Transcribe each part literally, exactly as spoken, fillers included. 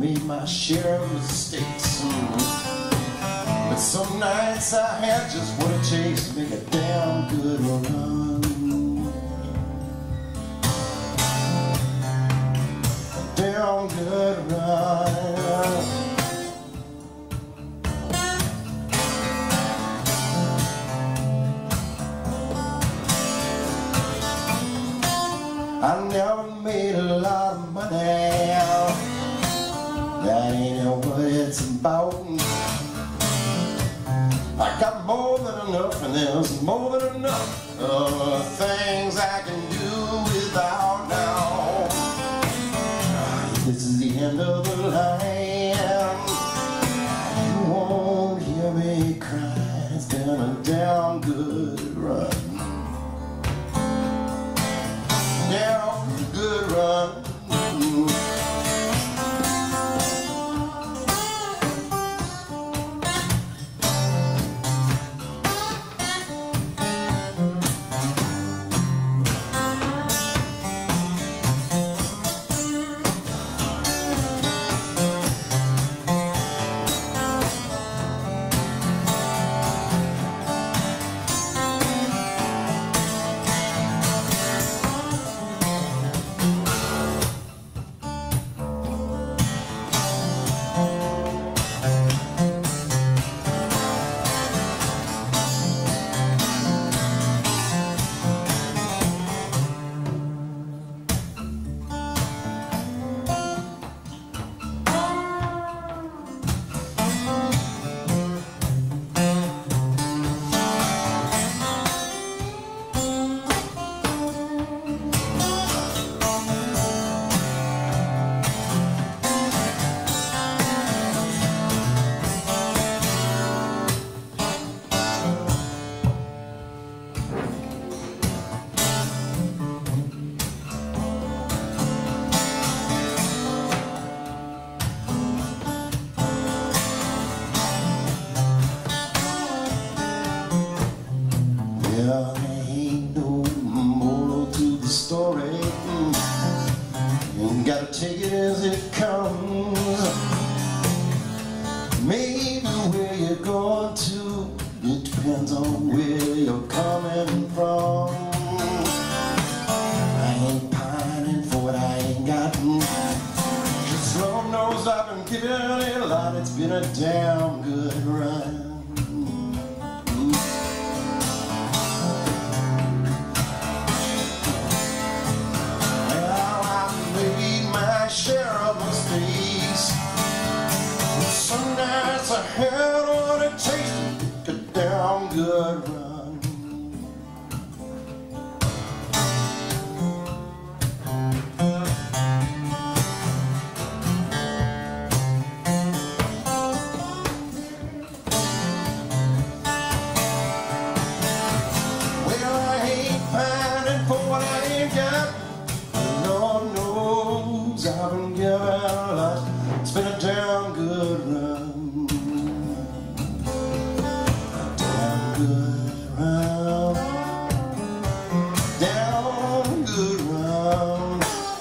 made my share of mistakes. But some nights I had just what it takes to make a damn good run. A damn good run. I never made a lot of money. That ain't what it's about. I got more than enough, and there's more than enough of things I can do without now. This is the end of the line. You won't hear me cry. It's been a damn good run. Damn good run. Well, there ain't no moral to the story. You gotta take it as it comes. Maybe where you're going to, it depends on where you're coming from. I ain't pining for what I ain't gotten. Just Lord knows I've been giving it a lot. It's been a damn good run. Share of mistakes. Some nights I had what it takes to make a damn good run. Well, I ain't pining for what I ain't got. Lord knows I've been given a lot. It's been a damn good run. A damn good run. Damn good run.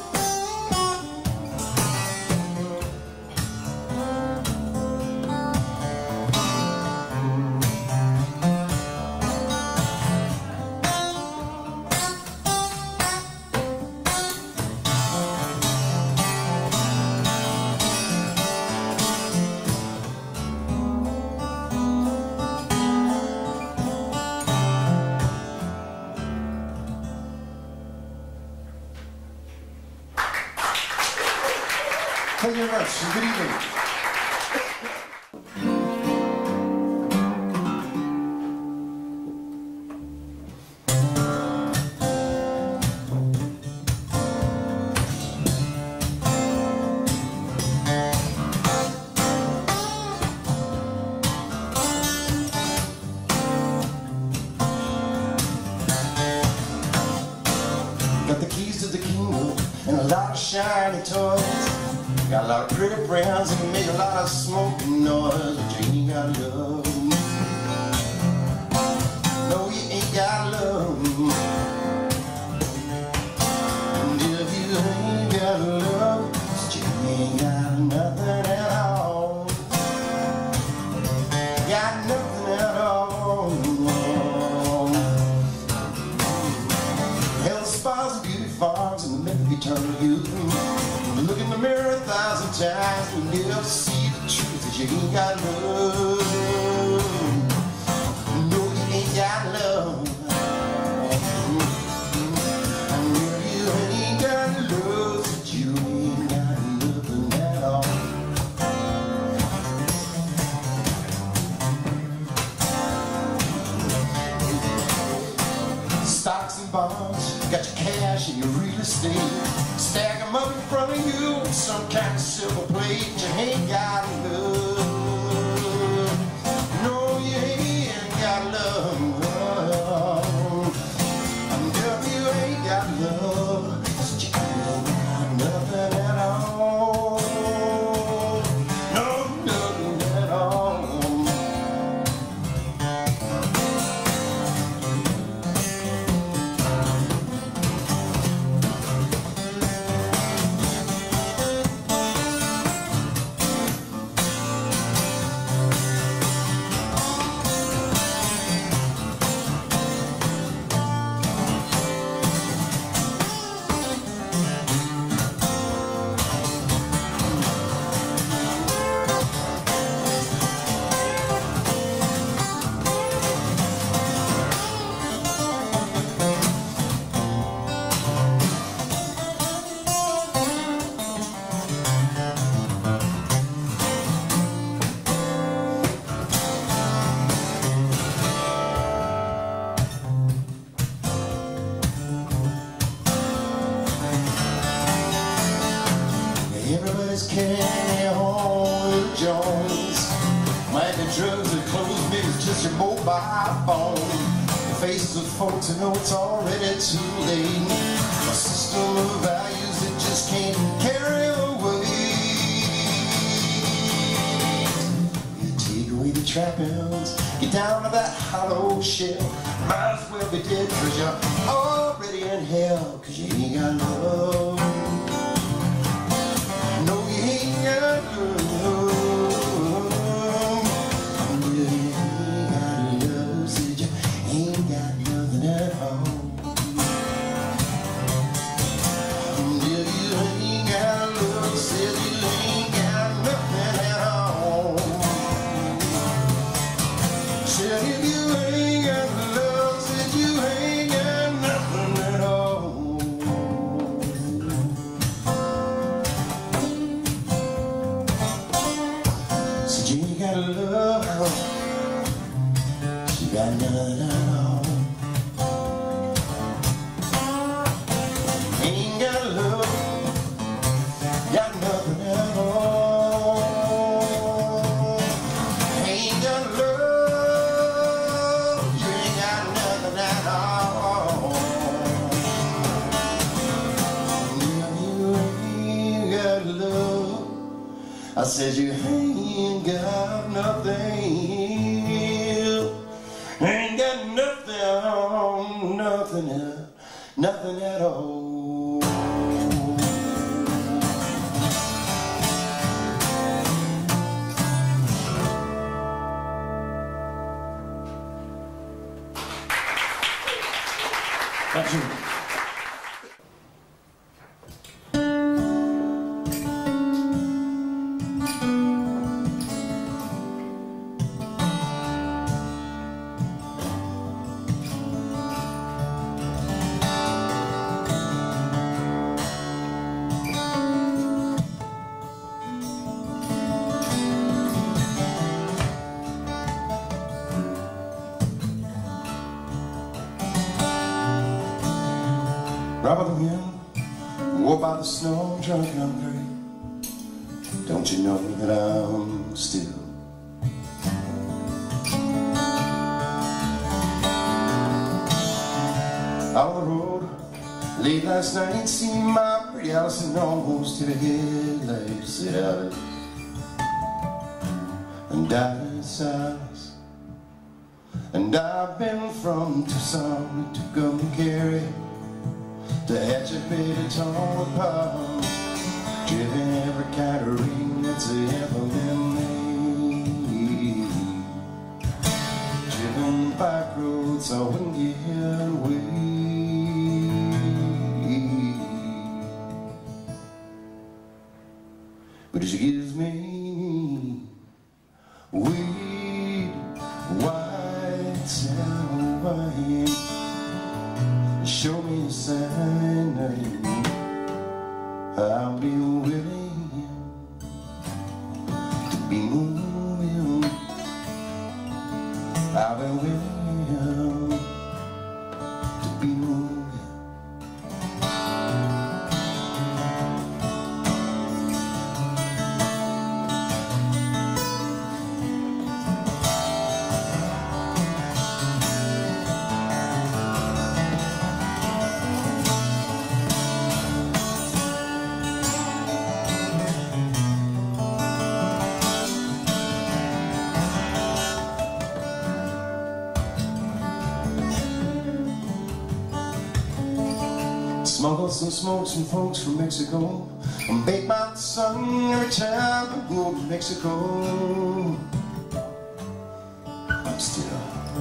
Thank you very much. Good evening. Got the keys to the kingdom and a lot of shiny toys. Got a lot of pretty friends and make a lot of smoking noise, but you ain't got love. No, you ain't got love. And if you ain't got love, you ain't got got nothing at all. Got nothing at all. Health spas and beauty farms and the myth of eternal youth. Look in the mirror a thousand times and never see the truth that you ain't got love. No, you ain't got love. Stocks and bonds, got your cash and your real estate. Stack them up in front of you with some kind of silver plate. You ain't got love. No, you ain't got love. No, you ain't got love. So you ain't got nothing at all. No, nothing at all. Everybody's carrying home with Jones. Might be drugs or clothes, maybe it's just your mobile phone. The faces of folks who know it's already too late. A system of values that just can't carry away. You take away the trappings, get down to that hollow shell. Might as well be dead cause you're already in hell. Cause you ain't got love. No, you ain't got love. You ain't got love. Said you ain't got nothing at all. You ain't got love. Said you ain't got nothing at all. Said if you ain't got love, said you ain't got nothing at all. She ain't got love, she got none at all. Ain't got love, got nothing at all. Ain't got love, you ain't got nothing at all. You ain't got love, I said you ain't got nothing. Ain't got nothing, nothing, nothing at all. Thank you. Rob of the wind, wore by the snow, drunk and hungry. Don't you know that I'm still out on the road late last night? Seen my pretty Allison almost hit a headlight. Sit out and died in silence. And I've been from Tucson to Tucumcari to Hatchet Bay to Tonopah, driven every kind of ring that's ever been made. Driven the back roads I wouldn't get away. But she gives me weed, white and wine. Show me a sign, I'll be willing to be moving. I'll be willing to be moving. Smuggle some smoke, some folks from Mexico, and bake by the sun every time I go to Mexico. I'm still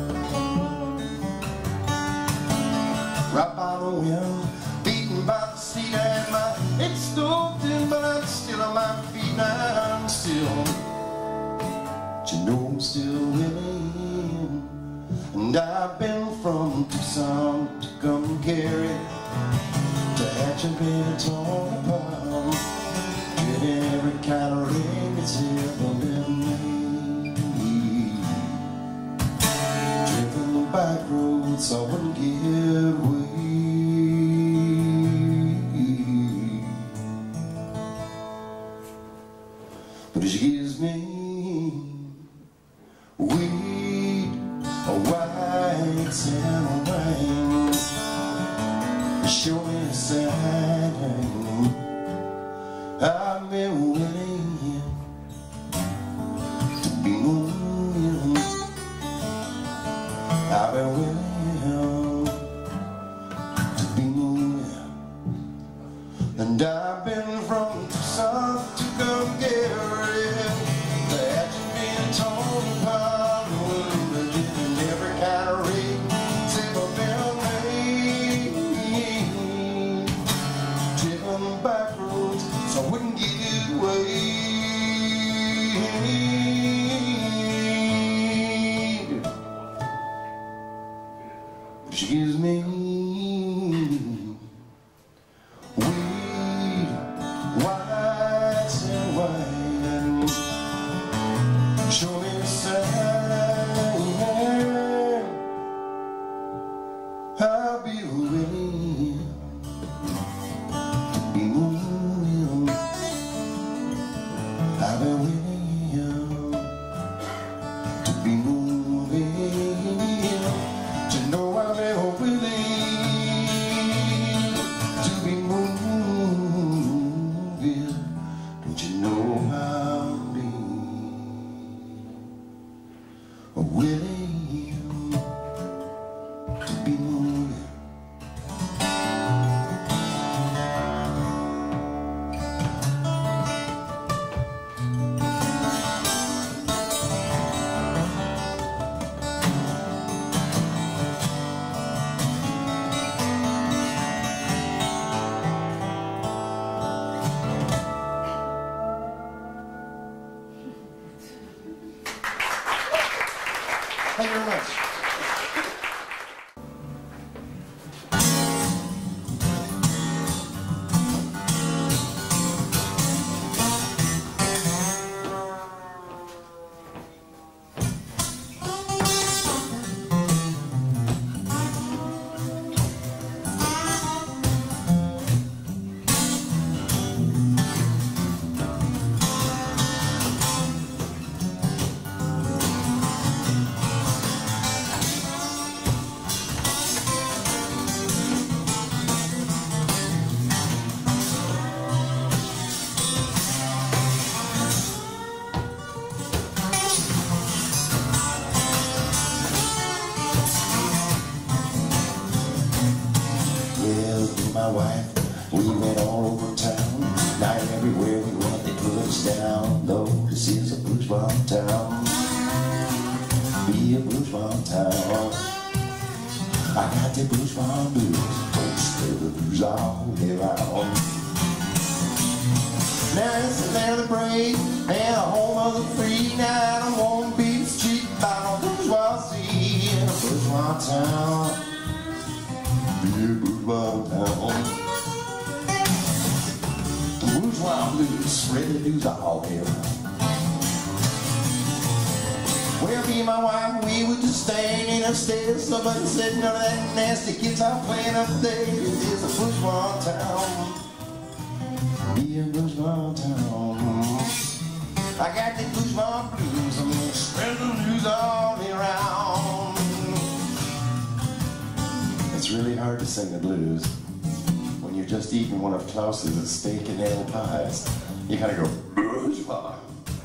right by the wind, beaten by the sea, and my head's stoked in, but I'm still on my feet. Now I'm still, but you know I'm still willing. And I've been from Tucson to come carry to hatch and been torn apart. Get every kind of ring that's ever been made. Driven the back roads so I wouldn't get away. But she gives me weed, a white and wine. Show me a sign, I've been willing to be moving. I've been willing to be moving. And I've been from Tucson to come get rid. That you've been torn apart, and every kind of ring that's ever been made. Driven back roads so I wouldn't get away. She gives me weed, white and wine. Show me a sign, I'll be willing to be moving. I've been willing to be moving. You know I've been willing to be moving. Don't you know I'll be willing to be moving. Thank you very much. town. No, this is a bourgeois town. Be a bourgeois town. I got the bourgeois blues. Don't spread the blues all around. Now it's the land of the brave and the home of the free. Now I don't want to be street by no bourgeoisie in a bourgeois town. Be a bourgeois town. Bourgeois blues, spread the news all around. Well, me and my wife, we were just staying upstairs. Somebody said none of that nasty kids are playing up there. It is a bourgeois town. Be a bourgeois town. I got the bourgeois blues. I'm gonna spread the news all around. It's really hard to sing the blues when you're just eating one of Klaus's steak and ale pies. You kind of go bourgeois.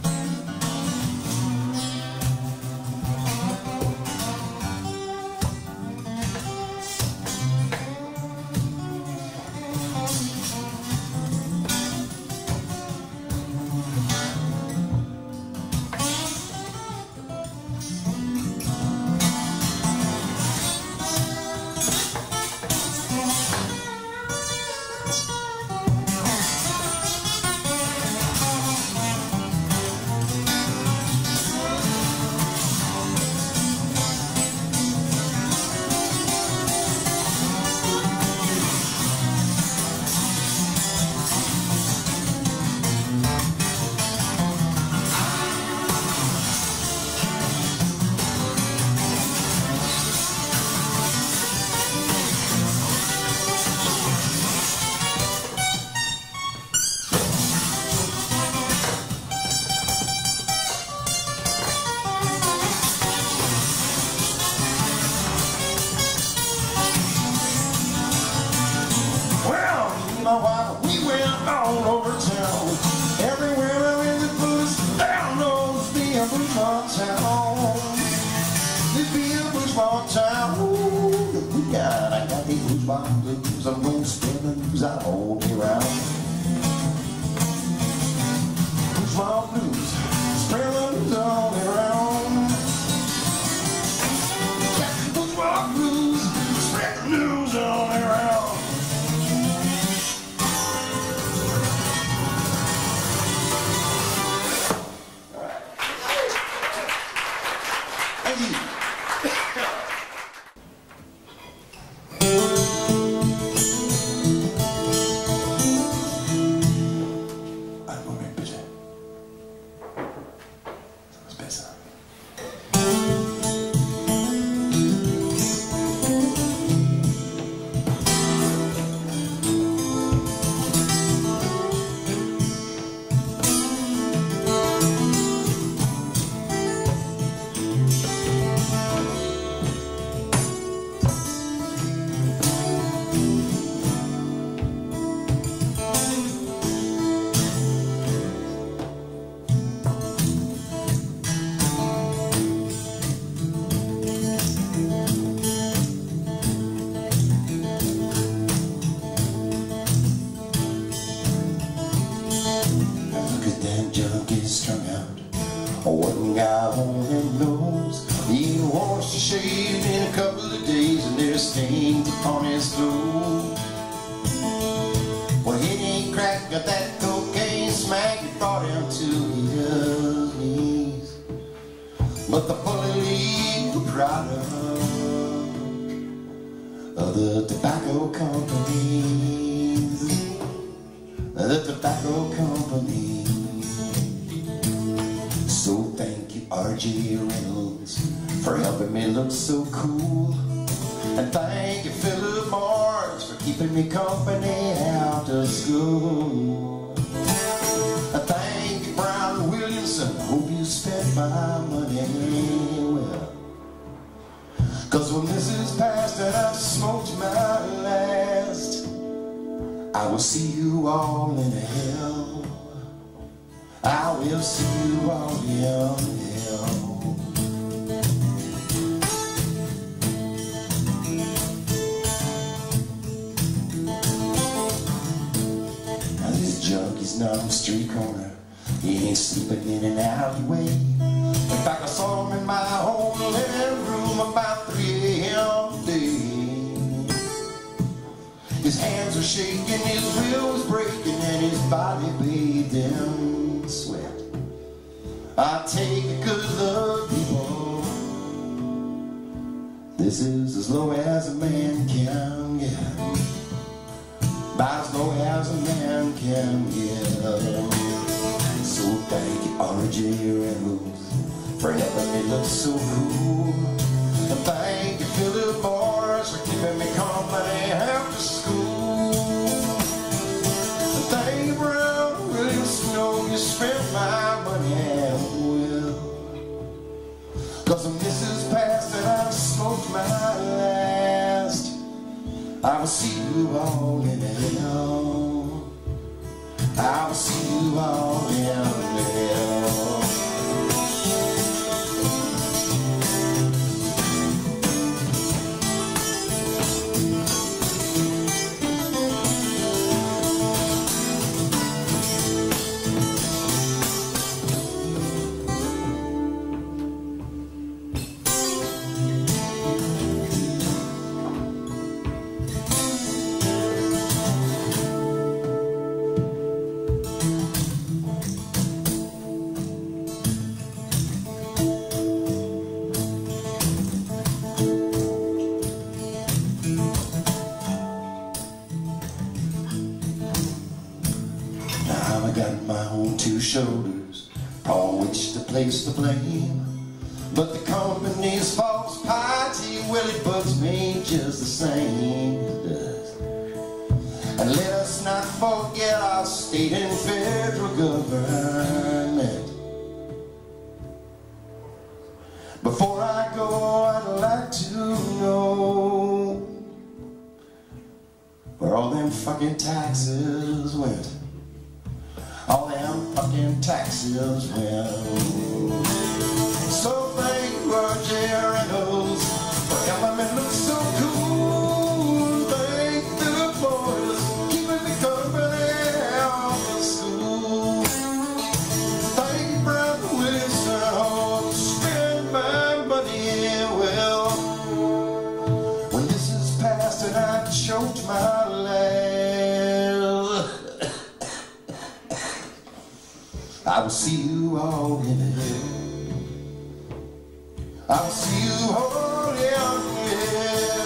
My wife, we went all over town. Everywhere in the blues, down knows be a bourgeois town. This be a bourgeois town. Ooh, God, I got these bourgeois blues. I'm gonna spin the news all around. Bourgeois blues, spin the news all around. Got the bourgeois blues, spread the news all around. Strung out, one guy only knows he wants to shave in a couple of days, and there's stains upon his clothes. Well, he ain't cracked, got that cocaine smack, he brought him to his knees. But the bully league product of the tobacco companies, the tobacco companies. So thank you, R J Reynolds, for helping me look so cool. And thank you, Philip Morris, for keeping me company after school. And thank you, Brown Williamson, hope you spent my money well. Cause when this is past and I've smoked my last, I will see you all in hell. I will see you all in hell. Now this junkie's not on the street corner. He ain't sleeping in an alleyway. In fact, I saw him in my home living room about three A M today. His hands were shaking, his will was breaking, and his body bathed in sweat. I take a good look, people. This is as low as a man can get. About as low as a man can get. So thank you, R J Reynolds, for helping me look so cool. And thank you, Philip Morris, for keeping me company after school. And thank you, Brown Williams, you spent my money at will. Cause when this is past and I've smoked my last, I will see you all in hell. I will see you all in hell. I got my own two shoulders on which to place the blame, but the company's false piety, well, it bugs me just the same. It does. And let us not forget our state and federal government. Before I go, I'd like to know where all them fucking taxes went. All them fucking taxes went. So thank you, R J Reynolds, for helping me look so cool. Thank the boys, keeping me company after school. Thank Brother Wilson, oh, spend my money well. When this is past and I choked my last, I will see you all in hell. I will see you all in hell.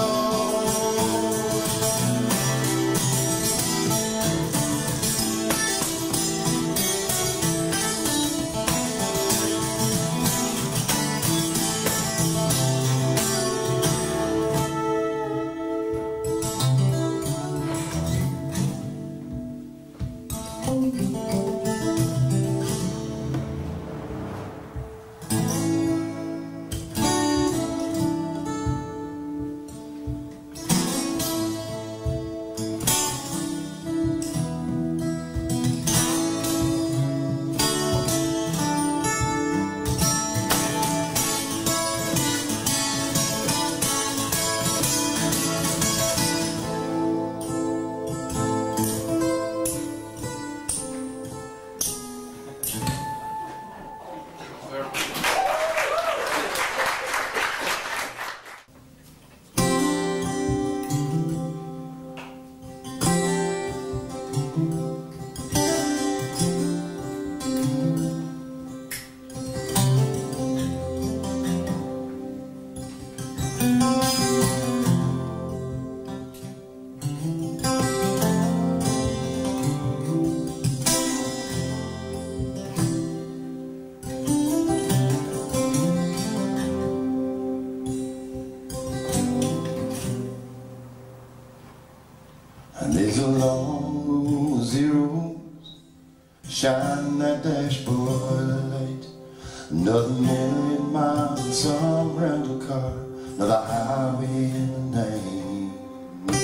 And there's a long row of zeros shining that dashboard light. Another million miles in some rental car, another highway in the night.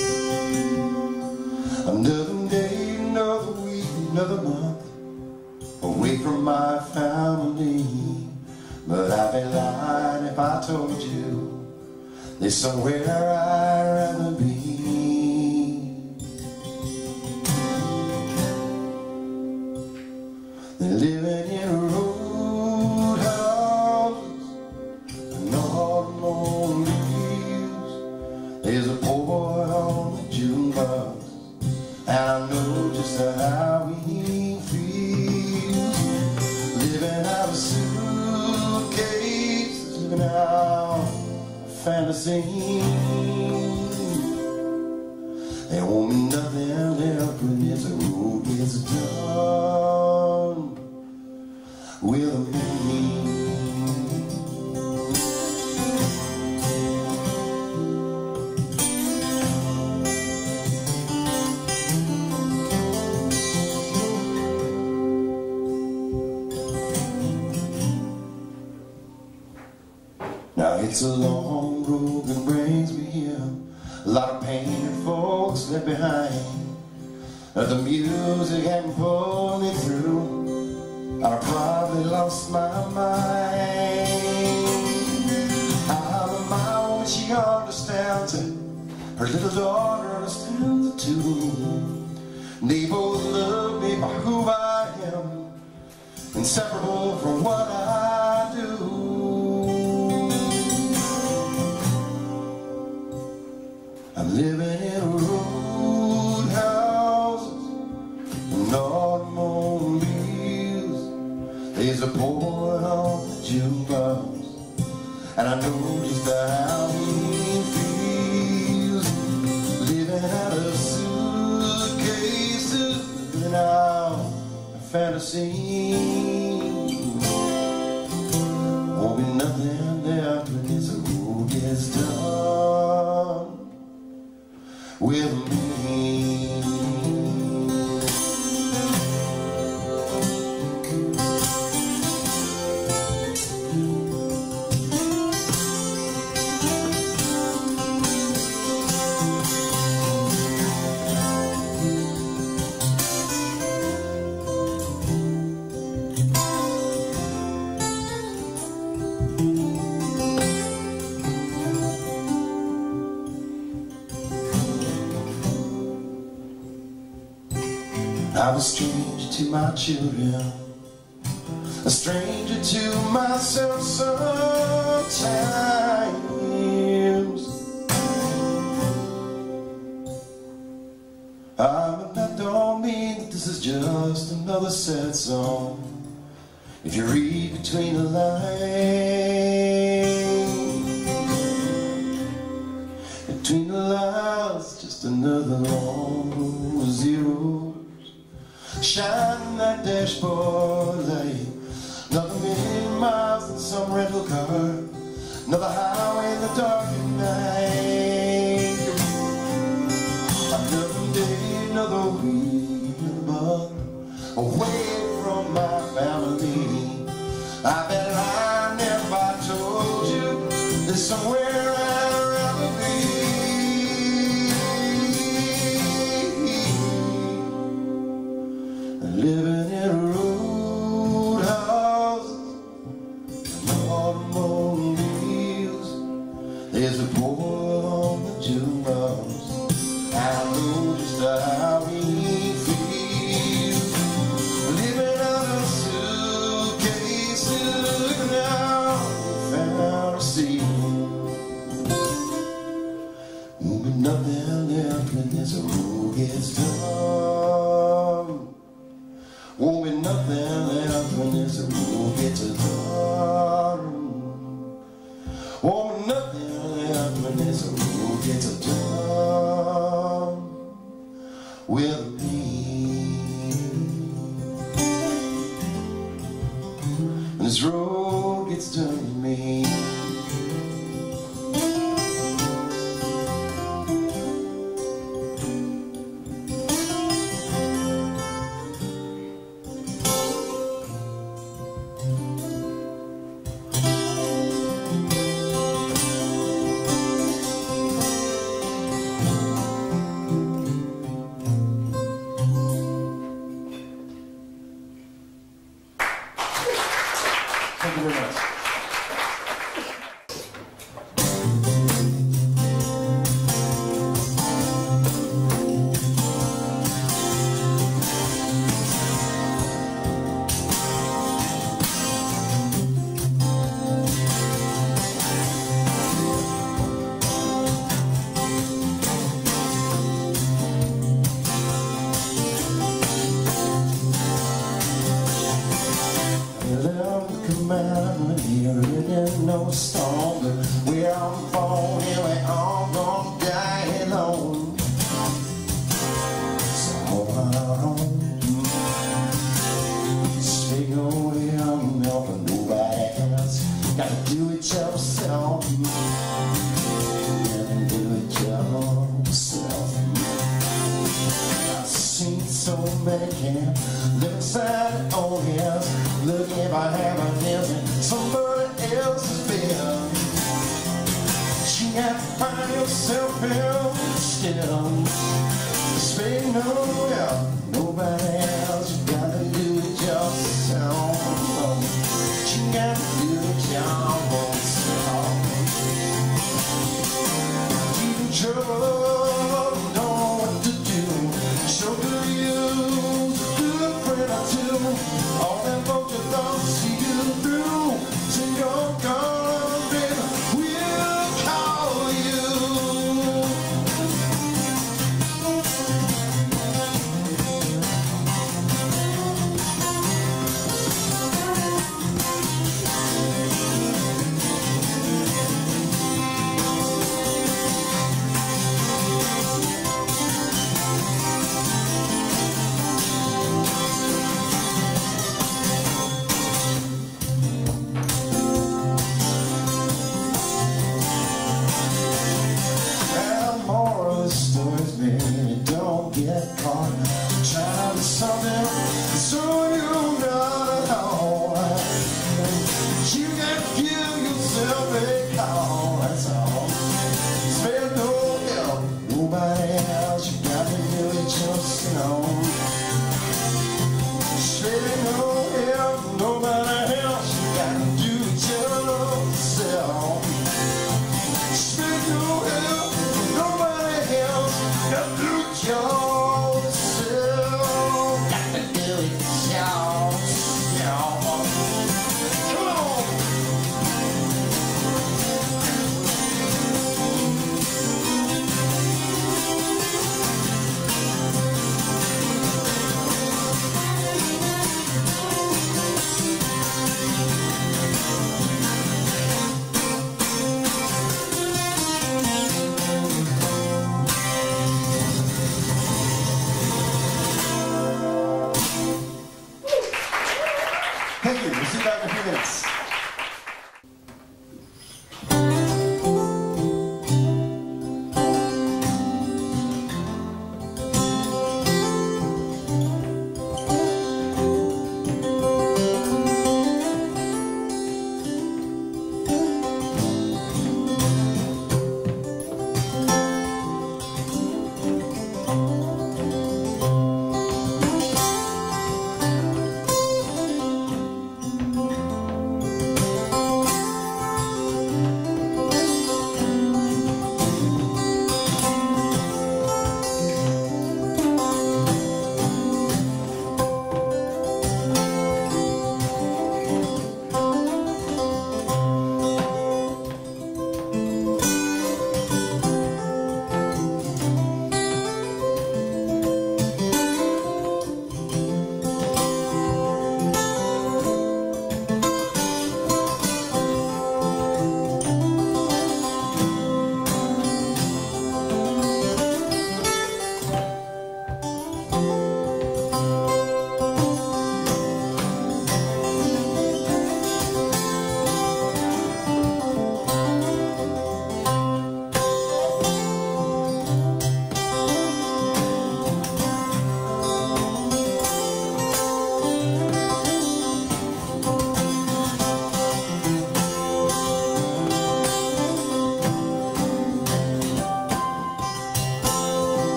Another day, another week, another month away from my family. But I'd be lying if I told you there's somewhere I'd rather be. They live fantasy. There won't be nothing left when this road gets done with me. Now it's a long road that brings me here, a lot of painted folks left behind. The music hadn't pulled me through, I probably lost my mind. I'm a mom when she understands it, her little daughter understands it too. They both love me for who I am, inseparable from what I do. I'm living in roadhouses and automobiles. There's a boy on the jukebox, and I know just how he feels. Living out of suitcases, living out a fantasy. Won't be nothing left when this road gets done with me. I'm a stranger to my children, a stranger to myself sometimes. Ah, but that don't mean that this is just another sad song. If you read between the lines, between the lines, just another long row of zeros. Shine that dashboard light, nothing million miles in some rental car, another highway in the dark at night. Another day, another week, another month, away from my family. I bet I never told you there's somewhere I'd rather be. Living in roadhouses and automobiles. There's a boy on the jukebox, I know just how he feels. Living out of suitcases, looking out fantasy. Won't be nothing left when this road gets done. Won't be nothing left when this road gets done. Won't be nothing left when this road gets done with me. When this road gets done with me. Thank you very much. a man when you're in no storm. But where I'm born, yeah, we all gonna die alone. So hold on, stay away, I'm helping nobody else. Gotta do it yourself. Gotta do it yourself. I've seen so many camps live inside their own house, looking for happiness in somebody else's bed. You gotta find yourself here still. Speak nowhere, nobody else. You gotta do it yourself. You gotta do it yourself. Deep in trouble, don't know what to do. So good you, good friend or two. All them folks you thought see you through. So you're gone, baby, we'll call you. Don't get caught trying to something so you're not alone. You gotta give yourself a call, that's all. Spare no help, nobody else. You gotta do it yourself. Spare no help, nobody else. You gotta do it yourself. Spare no help, nobody else. You gotta do it yourself. Got to do it yourself. Come on. Thank you. We'll see you back in a few minutes.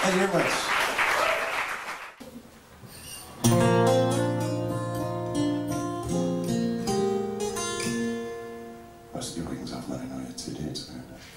Thank you very much. Most of your wings off, man. I know you're two dudes.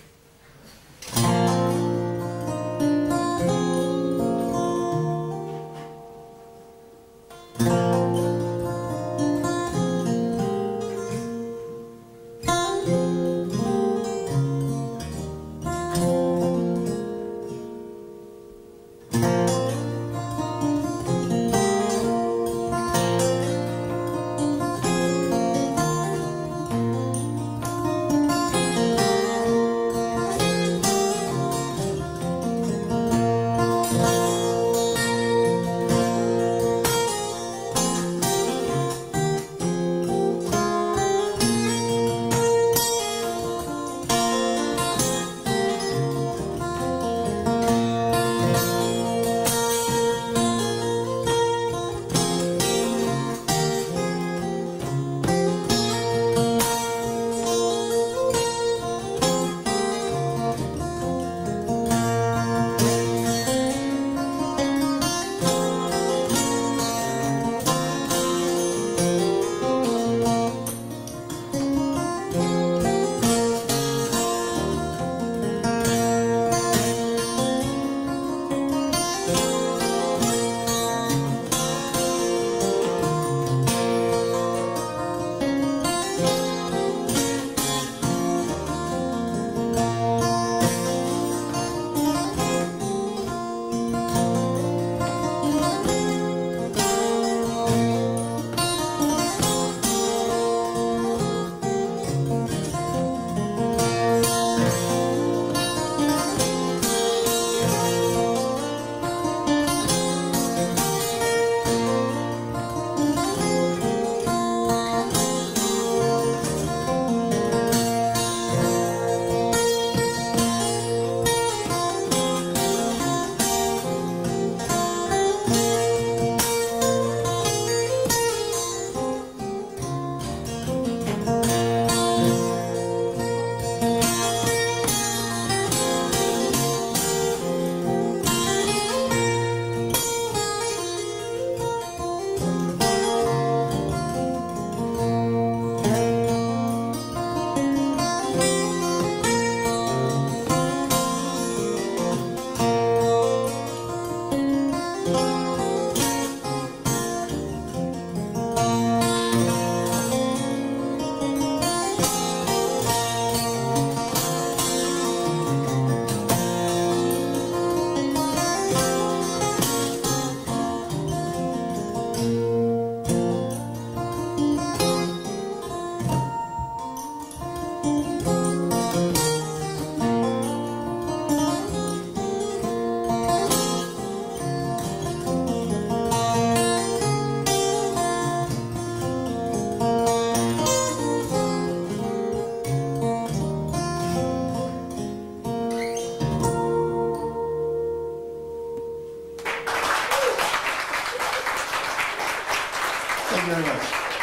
Thank you very much.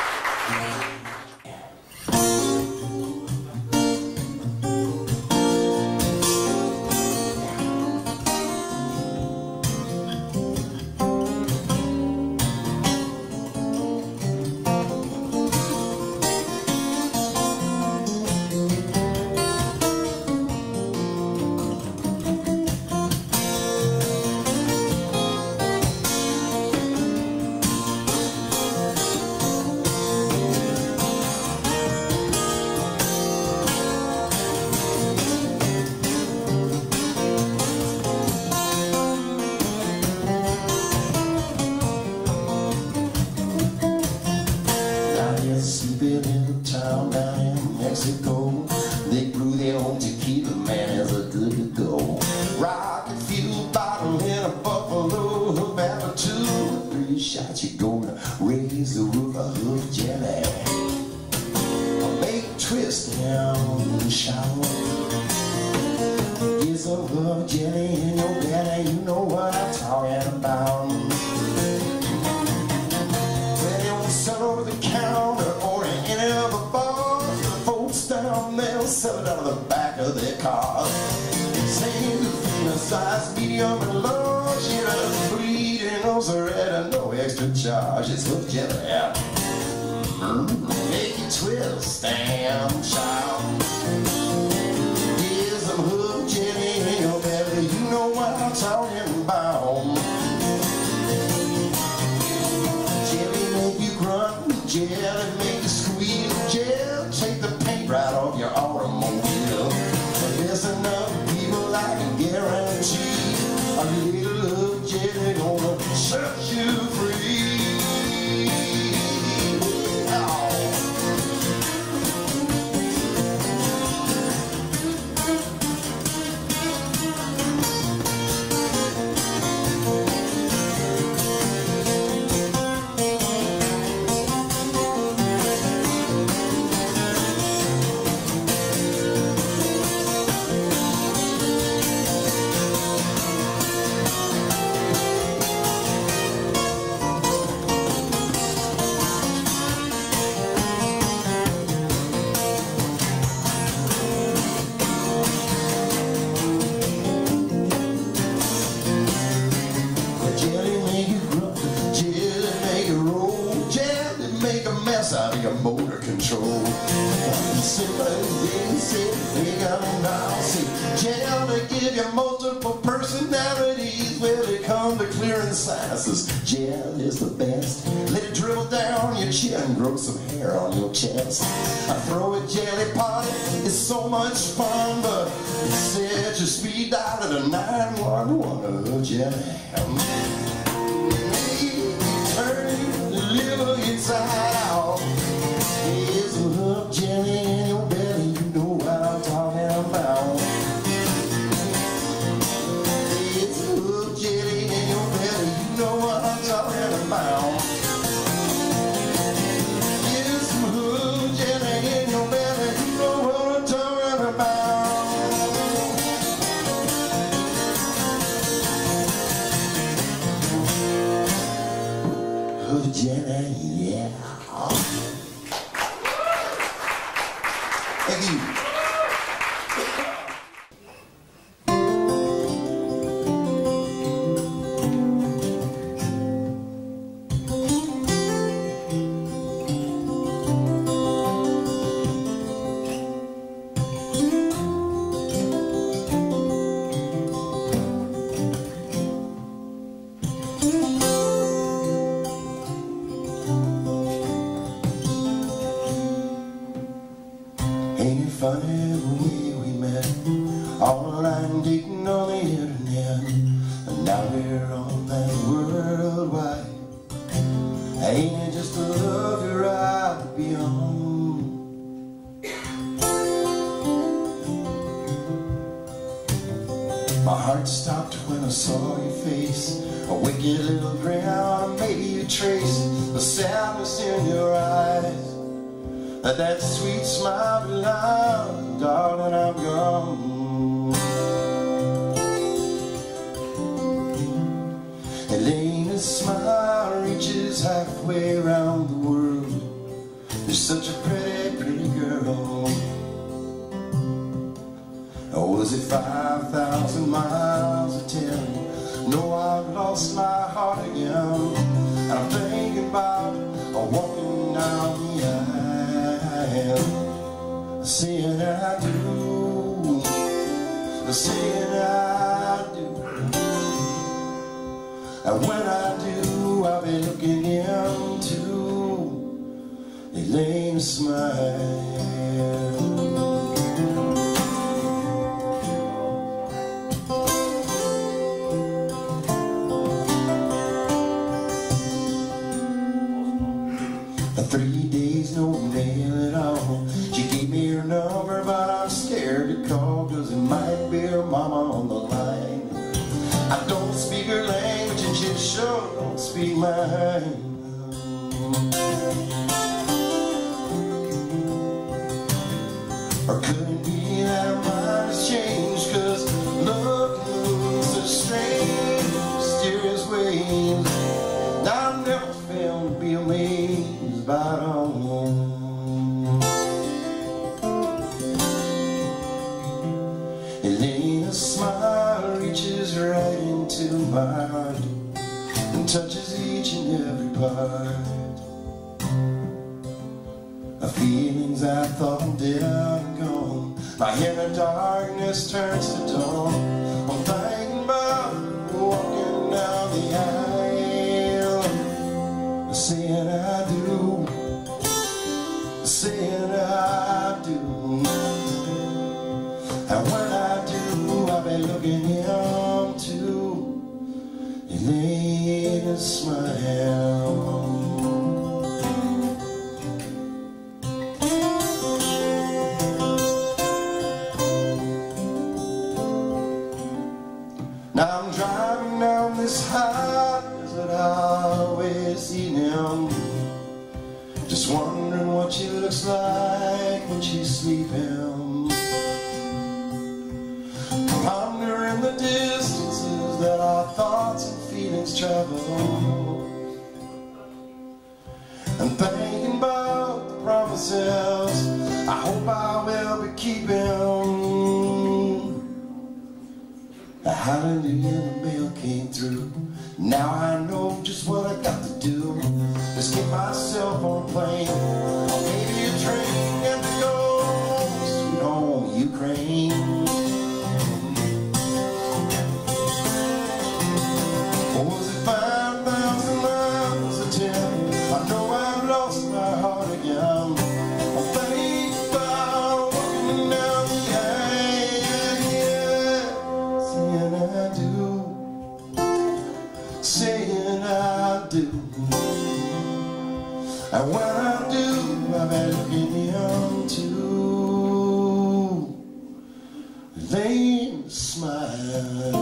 They brew their own tequila, man, is a good to go. Rocket fuel bottle in a buffalo hoof, after two or three shots, you're gonna raise the roof of hood jelly. A baked twist down in the shower. Get some hoof jelly in your belly, you know what I'm talking about. When you're sitting over the counter or in any of the bars, down there, sell it out of the back of their car. Same the size, medium and low. she doesn't bleed and no Loretta, no extra charge. It's hook jelly. Mm-hmm. Make you twist, damn child. Here's some hook jelly in your belly. You know what I'm talking about. Jelly make you grunt, jelly make you squeal. Jelly take the paint right off your automobile. There's enough people I can guarantee a little hook jelly gonna set you free. Out of your motor control. Jail to give you multiple personalities. Well, it comes to clearing sinuses. Gel is the best. Let it dribble down your chin, grow some hair on your chest. I throw a jelly party, it's so much fun, but set your speed dial to nine one one. Oh, jelly. Turn the liver inside out. Here's some hook jelly in your belly. You know what I'm talking about. Here's some hook jelly in your belly. You know what I'm talking about. Here's some hook jelly in your belly. You know what I'm talking about. Hook jelly, yeah. Thank you. Ain't it funny the way we met? Online dating on the internet, and now we're on that worldwide. Ain't it just a love you're out beyond? My heart stopped when I saw your face, a wicked little grin, maybe you trace the sadness in your eyes. That that sweet smile belonged, darling, I'm gone. Elena's smile reaches halfway around the world. You're such a pretty, pretty girl. Oh, was it five thousand miles or ten? No, I've lost my heart again. And I'm thinking about walking down the aisle, saying I do, saying I do. And when I do, I'll be looking into Elena's smile. Three days, no mail at all. She gave me her number, but I'm scared to call, cause it might be her mama on the line. I don't speak her language and she sure don't speak mine. Or could it be that our mind has changed, cause love moves such strange, mysterious ways. I've never failed to be amazed by it all. Elena's smile reaches right in into my heart and touches each and every part of feelings I thought were dead and gone. My inner darkness turns to dawn. I'm thinking about walking down the aisle, saying I do, saying I do. And when I do, I'll be looking into Elena's smile. Now I'm driving down this highway that I always see now, just wondering what she looks like when she's sleeping, pondering the distances that our thoughts and feelings travel, and thinking about the promises I hope I will be keeping. The hallelujah, the mail came through. Now I know just what I got to do. Just get myself on a plane, or maybe a train, and to go sweet home Ukraine. Or was it five thousand miles or ten? I know I've lost my heart again. I'm thinking about walking down the aisle, saying I do, saying I do. And when I do, I'll be looking into Elena's smile.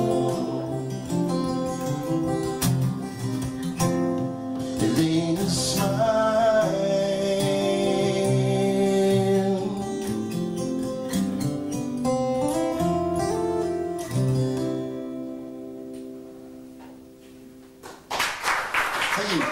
Elena's smile. Thank you.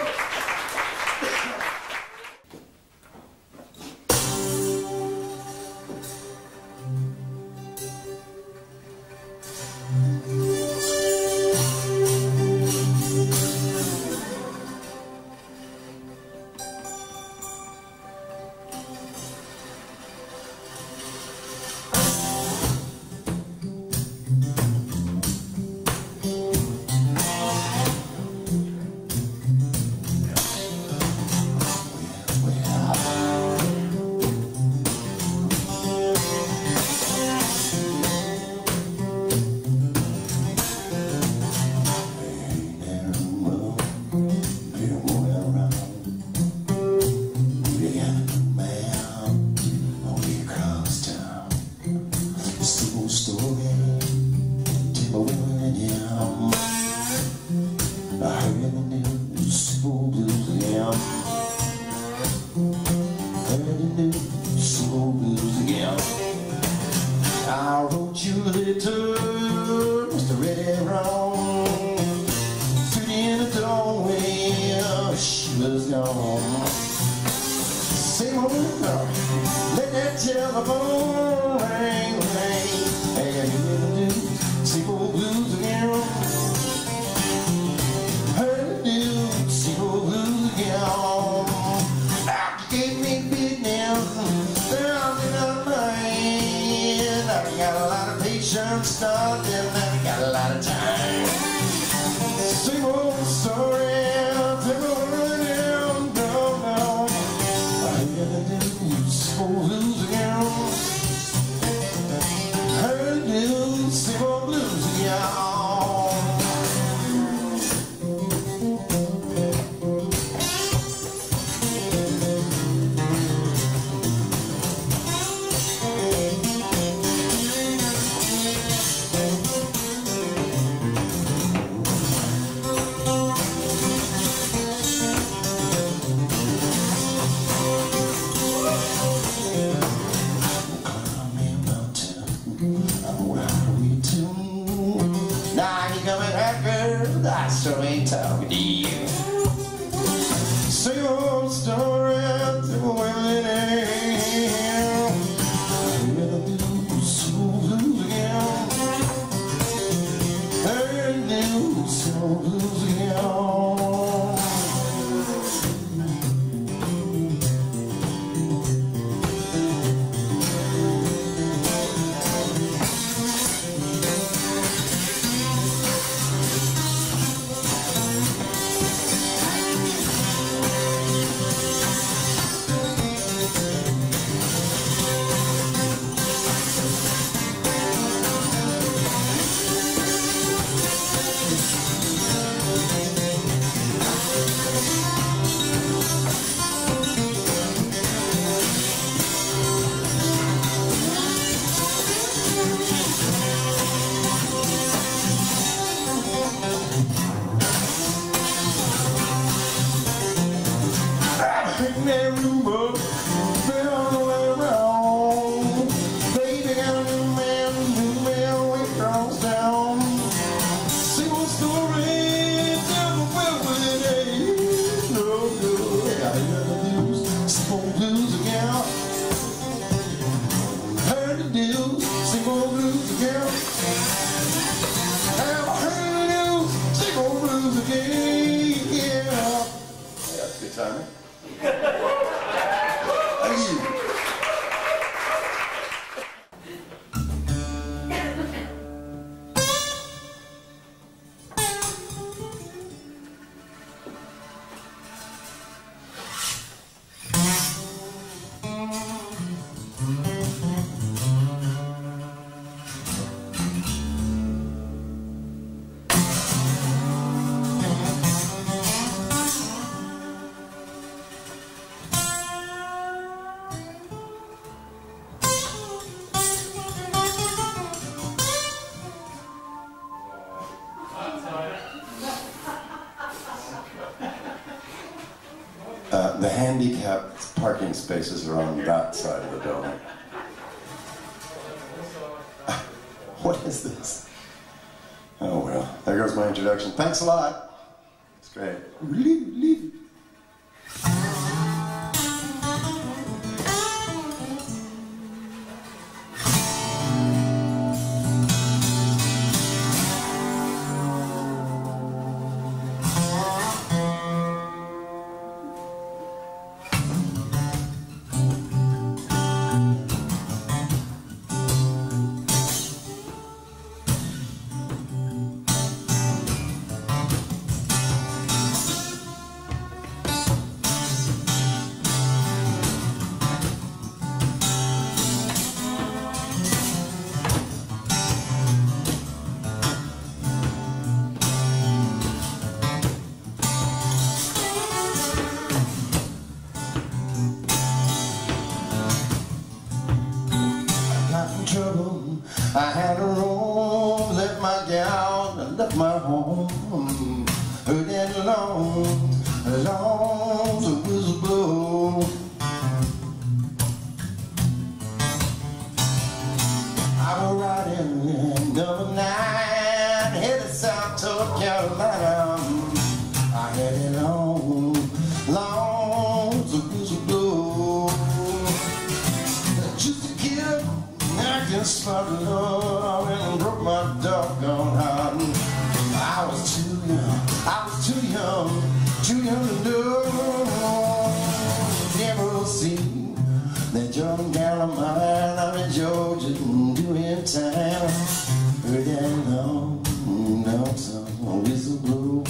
I wrote you a letter, Mister Ready Wrong, threw it in the doorway, oh, she was gone. Same old girl, let that telephone ring, ring. Hey, you never do, same old blues again. Heard the news, same old blues again. Doctor gave me business, down in the mind. I got a lot of patience, starting, and I got a lot of time. Same old story, same old running, no, no. I hear the news, same old blues again. Heard the news, same old blues again. the handicapped parking spaces are on that side of the building. What is this? Oh well, there goes my introduction. Thanks a lot. It's great. Leave, leave. I had a roam, left my gal, I left my home, heard that long, long the whistle blow. I was riding number nine, headed south toward Carolina. I had it long, long the whistle blow. Just a kid, acting smart love and broke my doggone heart. I was too young, I was too young, too young to know. Never seen that young gal of mine out in Georgia doing time. Heard that long, long song whistle blow.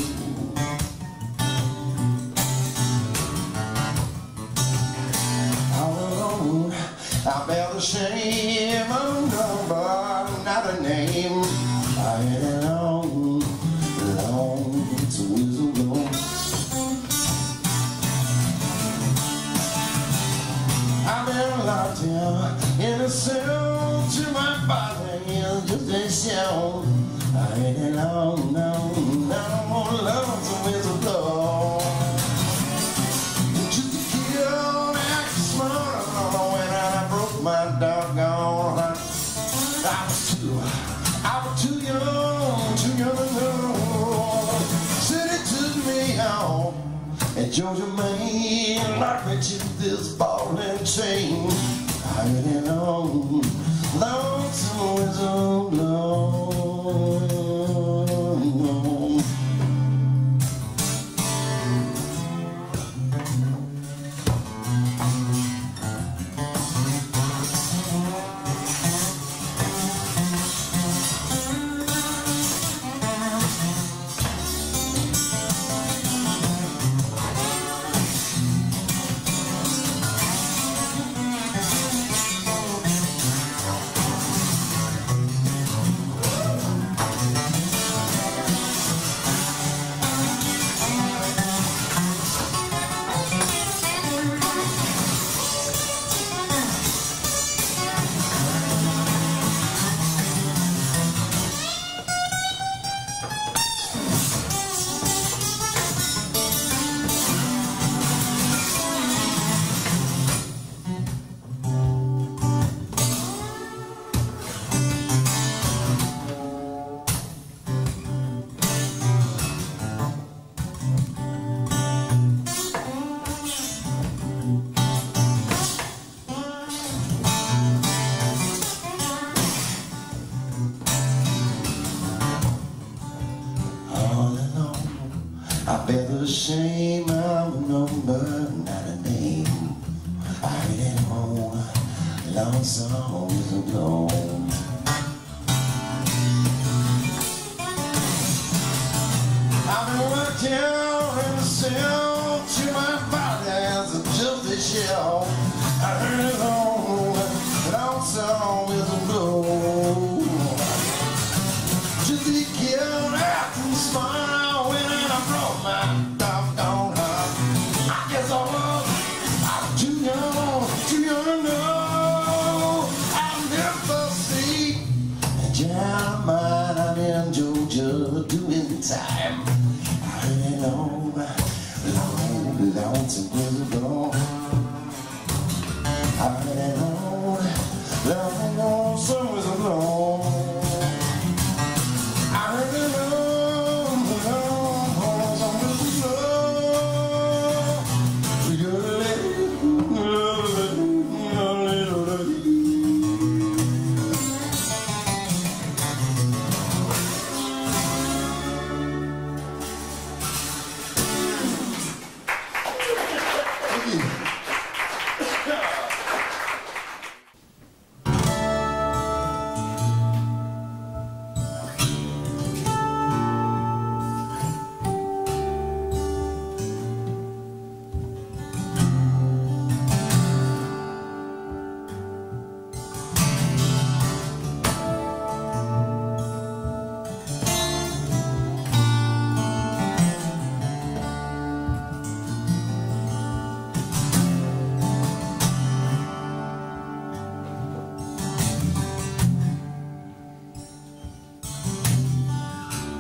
All alone, I bear the shame of a number, not a name. I had a long, long whistle blow. I've been locked in, in a cell to my body, just a shell. I had a long, long, long, long whistle blow. Just a kid, acting smart, when I broke my doggone heart. I was too, I was too young, too young to know. Said it took me home at Georgia, Maine, locked me to this ball and chain. I had it long, long whistle blow. I bear the shame of a number, not a name. I heard it home, long songs ago. I've been working in the cell to my body as a just a shell. I heard it home, long songs ago. Just a kid acting smart. My doggone heart. I guess I was, I was too young, too young to know. I'll never see a child of mine out in Georgia doing time. I heard it long, long, long to whistle blow.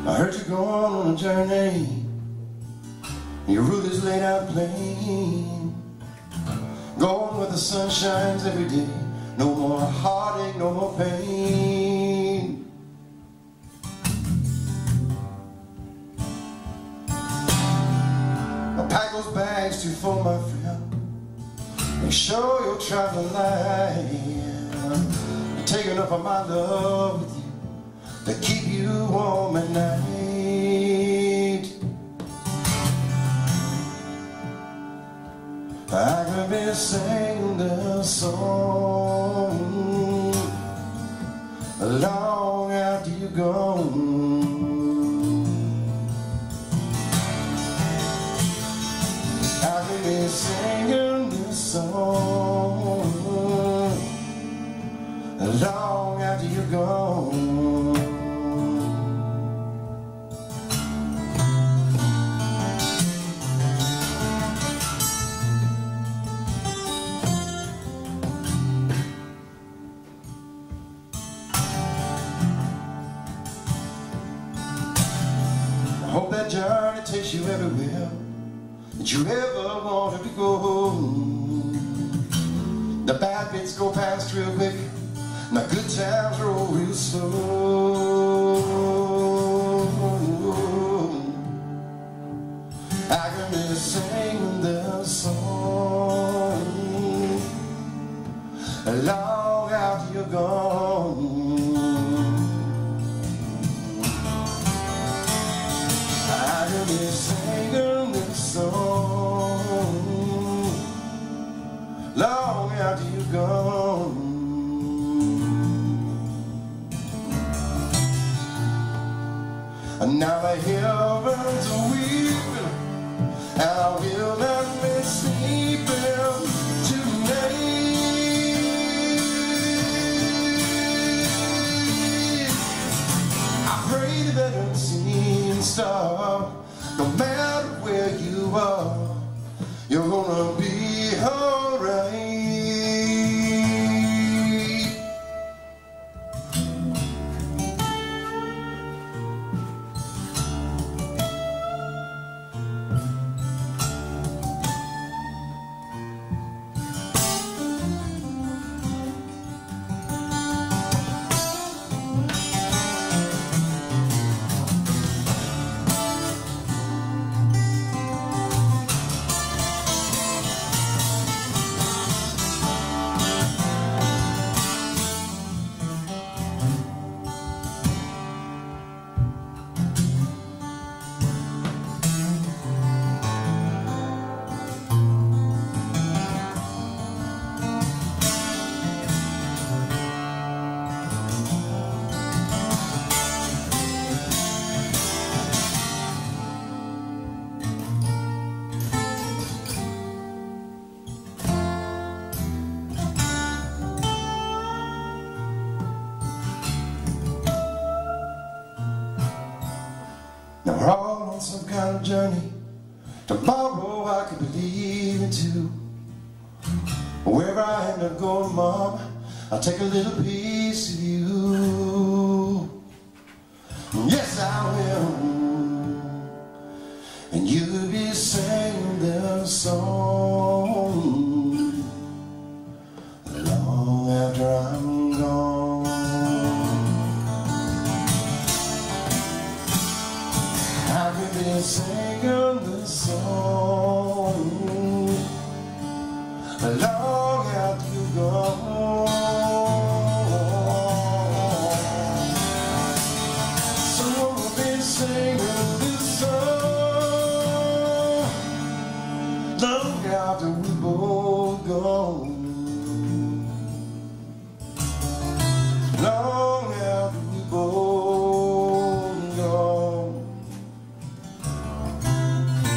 I heard you going on a journey. Your route is laid out plain. Going where the sun shines every day. No more heartache, no more pain. I'll pack those bags too full, my friend. Make sure you're traveling light. I'm taking up of my love with you to keep you warm at night. I could be singing this song long after you're gone. I could be singing this song long after you're gone. I hope that journey takes you everywhere that you ever wanted to go. The bad bits go past real quick, and the good times roll real slow. I can be singing this song long after you're gone. I can be singing this song long after you're gone. And now the heavens are weeping, and I will not be sleeping tonight. I pray the better unseen star, no matter where you are, you're gonna be alright. Now we're all on some kind of journey. Tomorrow I could be leaving too. Wherever I end up going, Mom, I'll take a little piece of you. Yes, I will. And you'll be singing this song long after I'm gone. I could be singing this song long after you're gone. So I'll be singing this song long after we're both gone. Long after we're both gone.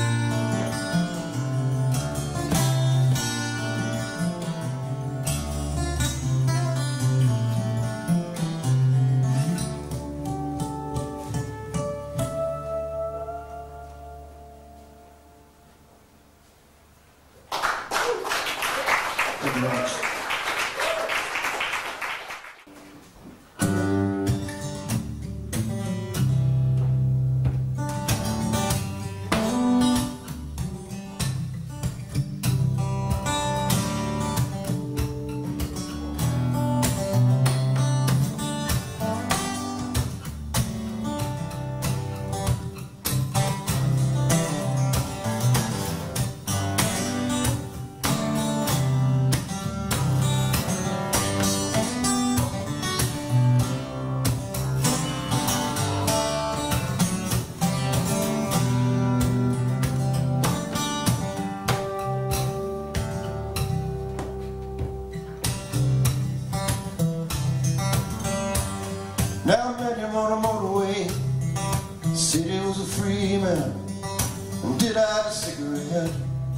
met him on a motorway. Said he was a free man and did have a cigarette.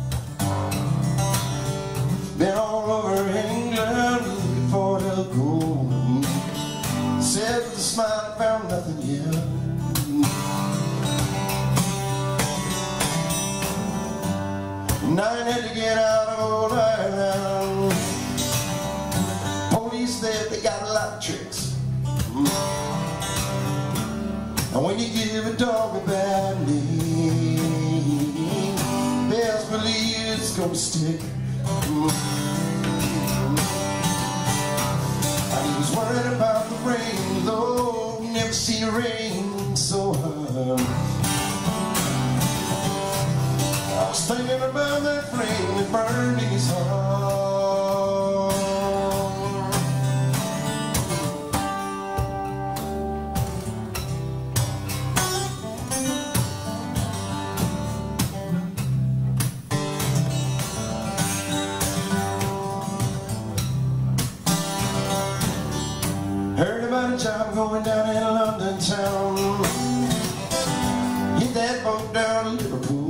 Been all over England looking for the gold. Said with a smile I found nothing yet. And I had to get out of old Ireland. Police said they got a lot of tricks. And when you give a dog a bad name, best believe it's gonna stick. And he was worried about the rain, though he never seen it rain so hard. I was thinking about that flame that burned in his heart. Heard about a job going down in London town. Hit that boat down to Liverpool.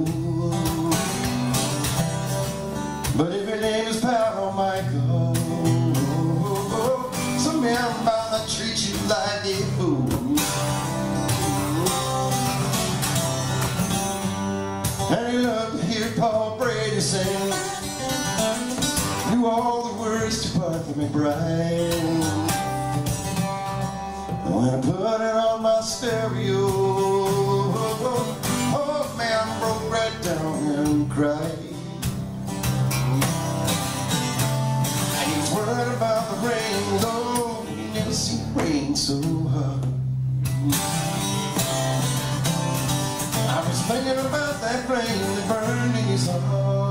But if your name is Pal Michael, some men bound to treat you like a fool. And he loved to hear Paul Brady sing, knew all the words to Martha McBride. When I put it on my stereo, oh man broke right down and cried. And he was worried about the rain, though he never seen rain so hard. I was thinking about that flame that burned in his heart.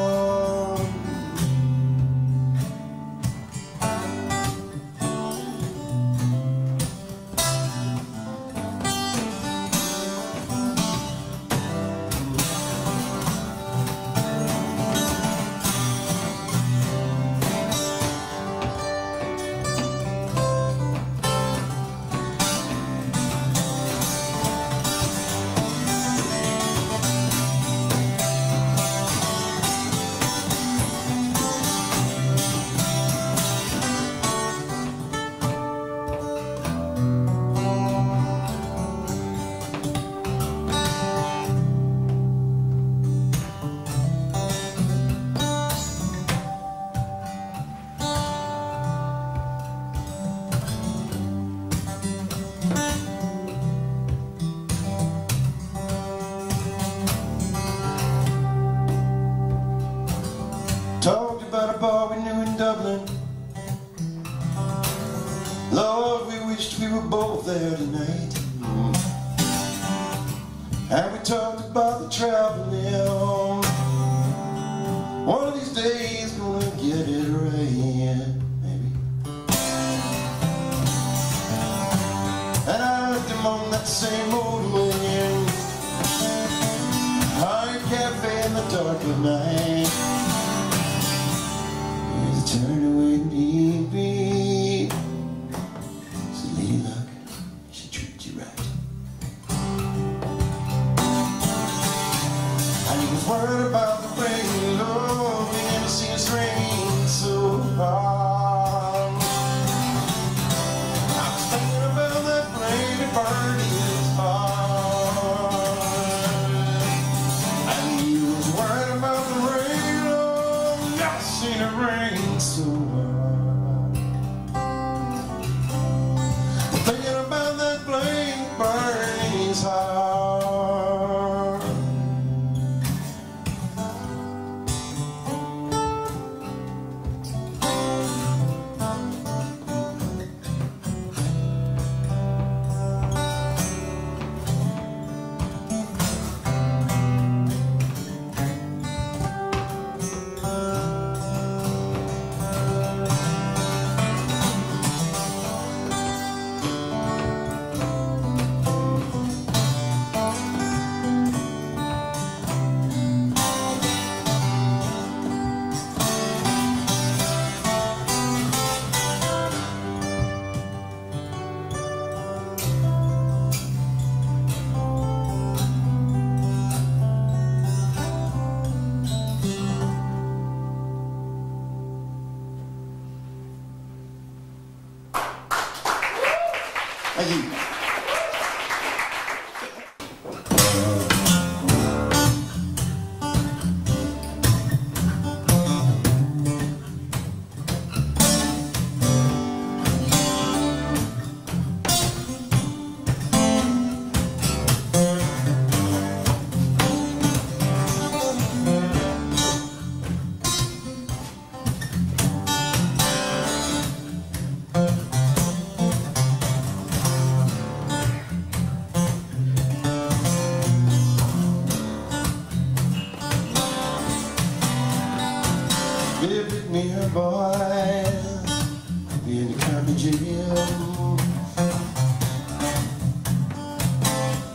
Talked about a bar we knew in Dublin. Lord, we wished we were both there tonight. And we talked about the traveling. One of these days gonna get it right, maybe. And I left him on that same motorway, high cafe in the dark of night. Turn away, baby. So lady luck, she treats you right. And he was worried about the rain, Lord, we never seen us rain so hard. I was thinking about that flame that burned in his heart. And he was worried about the rain.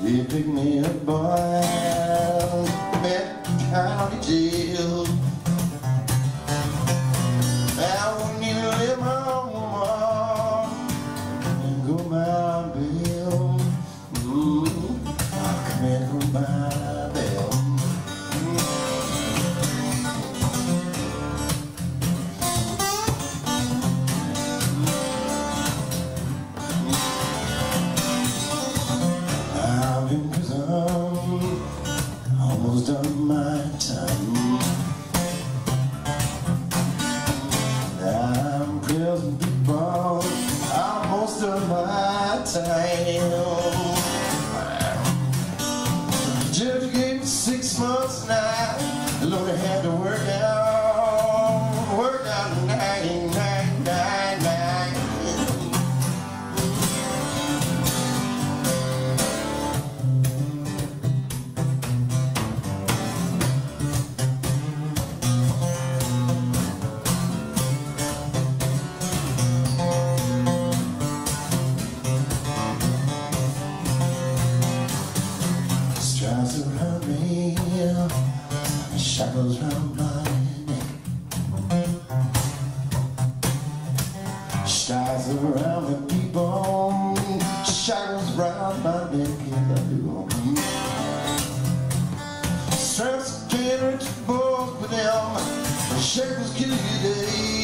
He picked me up, boy, met county jail. I wouldn't even let my woman and go my bail. Mm, I'll come and go my bail. I'm in prison, almost done my time. I'm prison people, almost done my time. The judge gave me six months now. Lord, I had to work out, work out nine, nine, nine, nine. Straps around me, shackles around my neck. Straps around the people, shackles around my neck. Straps can't reach both of them, shackles kill you today.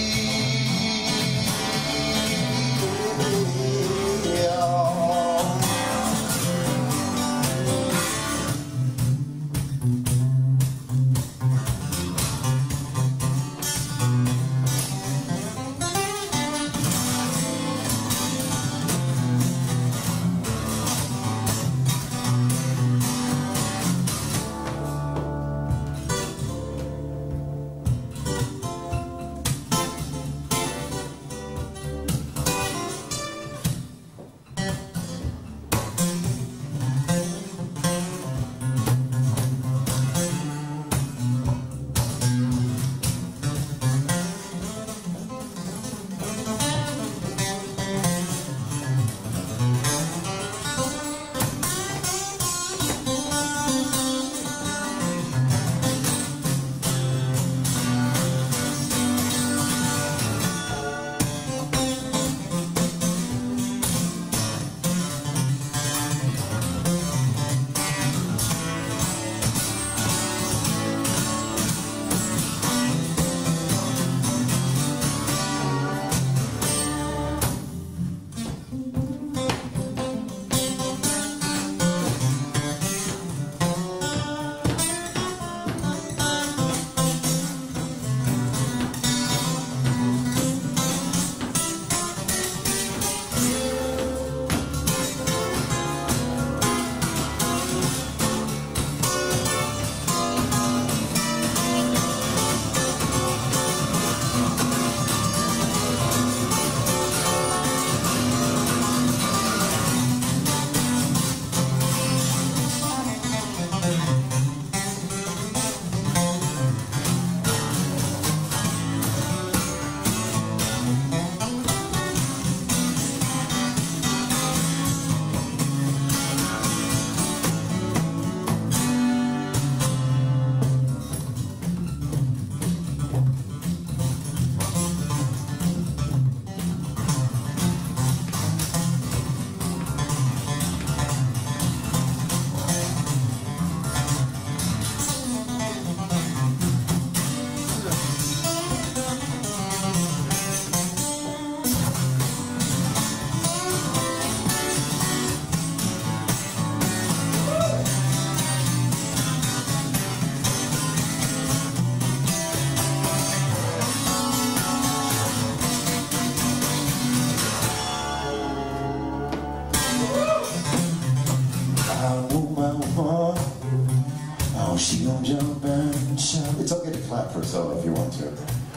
Oh, she gon' jump and shout. It's okay to clap for a solo if you want to.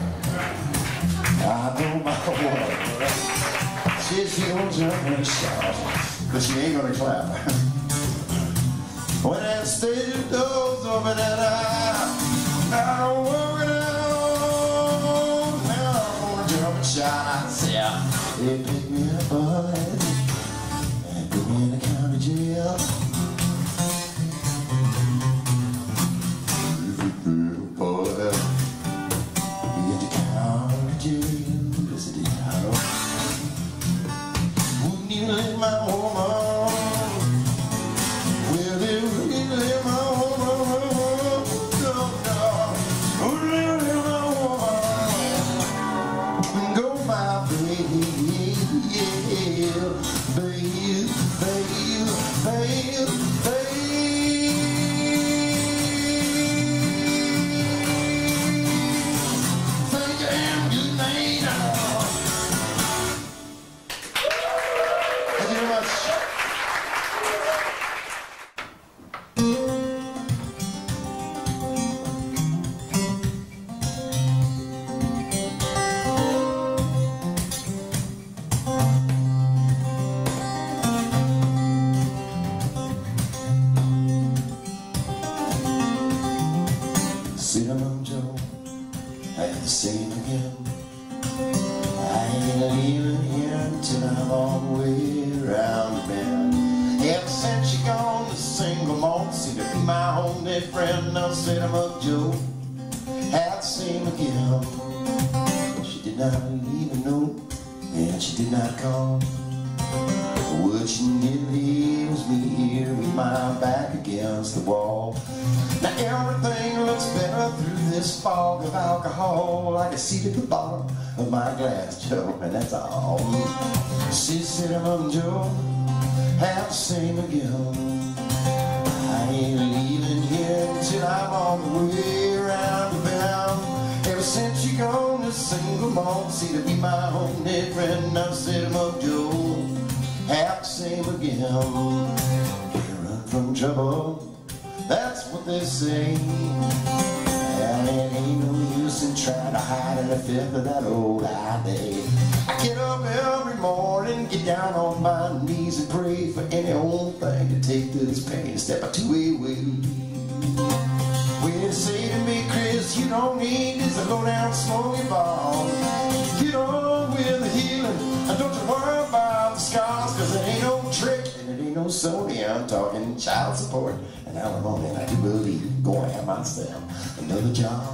I know my woman. She, she gon' jump and shout, but she ain't gonna clap. When that stage door's open and I, I don't work it out. Now I'm gonna jump and shout. I say, they pick me up, boy, and put me in the county jail. fail, fail, fail. Thank you and good night. Thank you very much. Cinnamon Joe, I have to say it again. I ain't leaving here until I'm all the way around the bend. Ever since she gone, the single malt seemed to be my only friend. Now Cinnamon Joe, had to say it again. She did not even know, and she did not call. What she did leave was me here with my back against the wall. Now everything looks better through this fog of alcohol. I can see at the bottom of my glass, Joe, and that's all. She said, Cinnamon Joe, have to sing again. I ain't leaving here until I'm on the way around the bend. Ever since you gone, this single malt seemed to be my only friend. Now Cinnamon Joe, have to sing again. Can't run from trouble, that's what they say. And it ain't no use in trying to hide in the fifth of that old idea. I get up every morning, get down on my knees and pray for any old thing to take this pain a step or two away. When you say to me, Chris, you don't need this low down smoky ball. Get on with the healing, and don't you worry about the scars, cause it ain't no trick and it ain't no Sony. I'm talking child support and alimony, and I do believe going to have myself another job.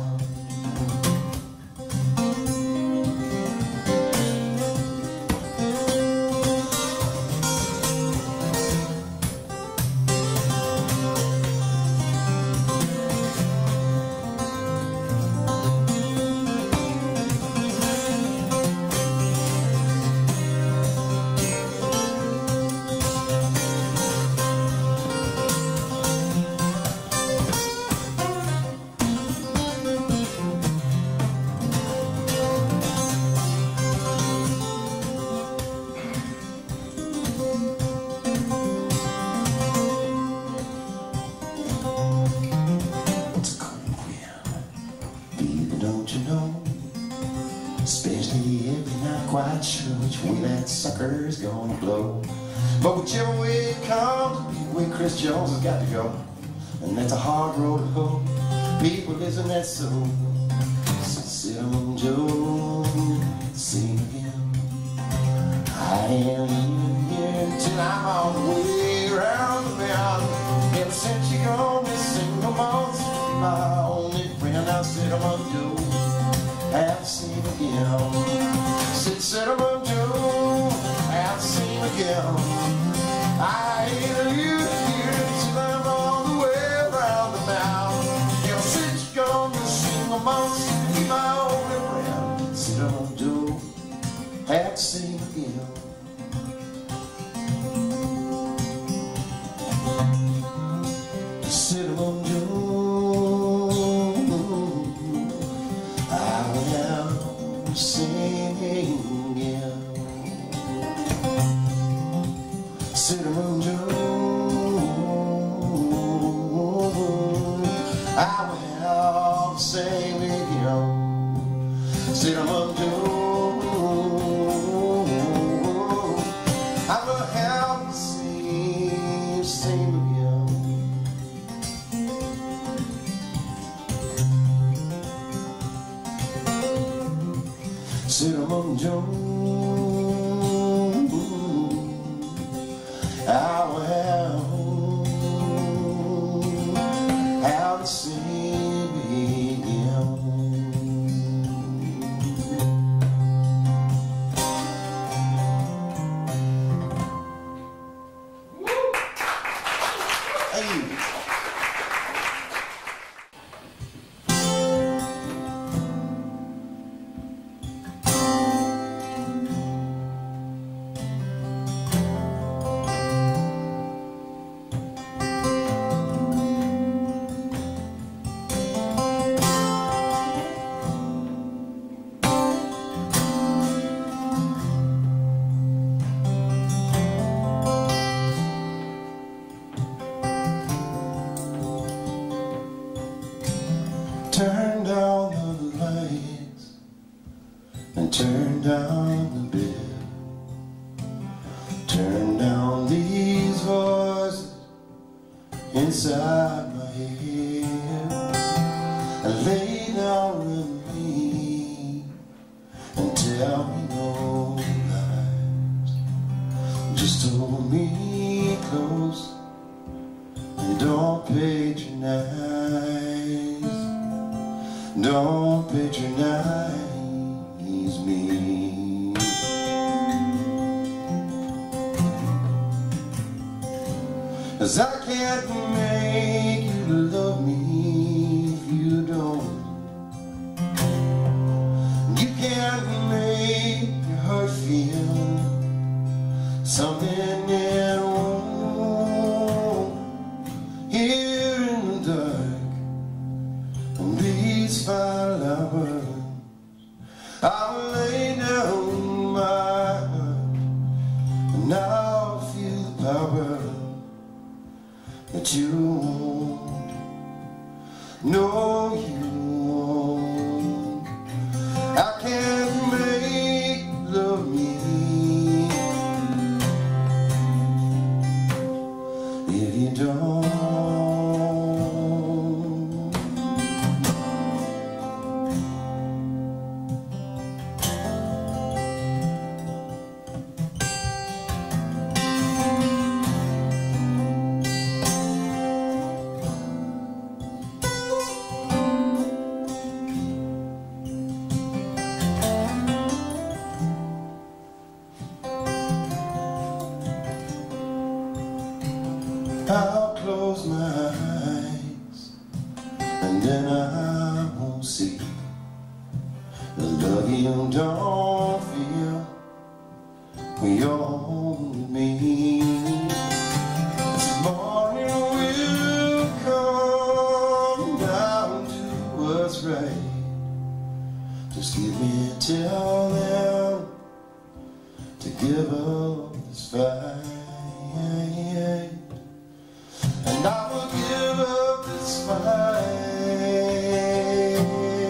Don't you know, especially if you're not quite sure which way that sucker's gonna blow. But whichever way it comes, the way Chris Jones has got to go. And that's a hard road to hoe. People, listen, that's so. So Cinnamon Joe, sing again. I ain't leaving here until I'm on the way around the bend. Ever since you gone, this single malt's my only friend. I Cinnamon Joe, have to sing again. Said Cinnamon Joe, have to sing again. I ain't leaving here until I'm on the way around the mound. Ever since you gone, this single malt's my only friend. Cinnamon Joe, have to sing again. Cinnamon Joe, I will sing again. Cinnamon Joe, I will sing again. Cinnamon Joe, I will have to sing, sing again. Cinnamon Joe, I will have to sing again. Thank you. inside my head and lay down with me and tell me no lies. Just hold me close and don't patronize, don't patronize me. 'Cause I can't make you love me if you don't. You can't make your heart feel something it won't. Here in the dark, on these flowers, I'll lay down my heart, and I'll feel the power that you won't, no you won't. I can't make you love me if you don't. I'll close my eyes and then I won't see the love you don't feel when you're home with me. Tomorrow will come down to what's right. Just give me till then to give up this fight. And I will give up this fight,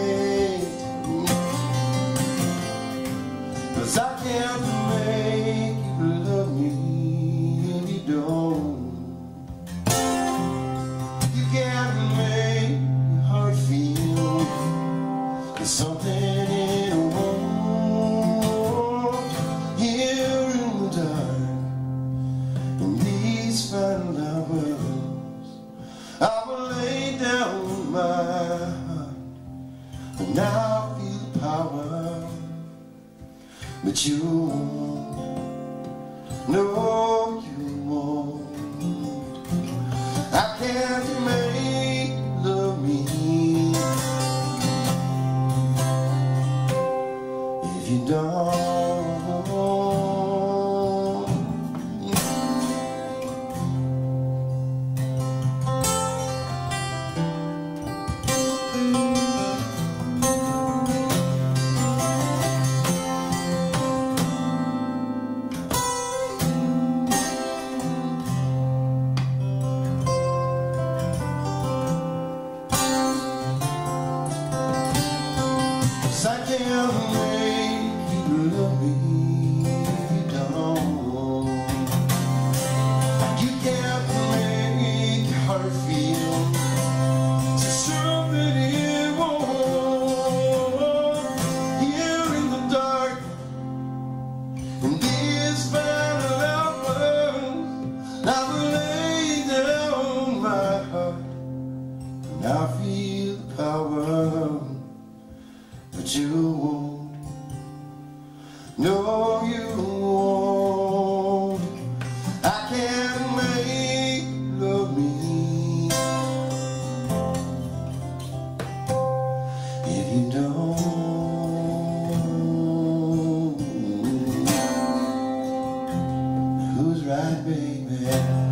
'cause I can't make you love me if you don't. You can't make your heart feel there's something it won't. Here in the dark, in these final hours, I will lay down my heart and now feel the power, but you won't, no you won't. I can't make you love me if you don't. I can't make you love me if you don't. You can't make your heart feel something it won't. Here in the dark, in these final hours, I will lay down my heart and I feel the power, but you won't, no you won't. I can't make you love me if you don't. Who's right, baby?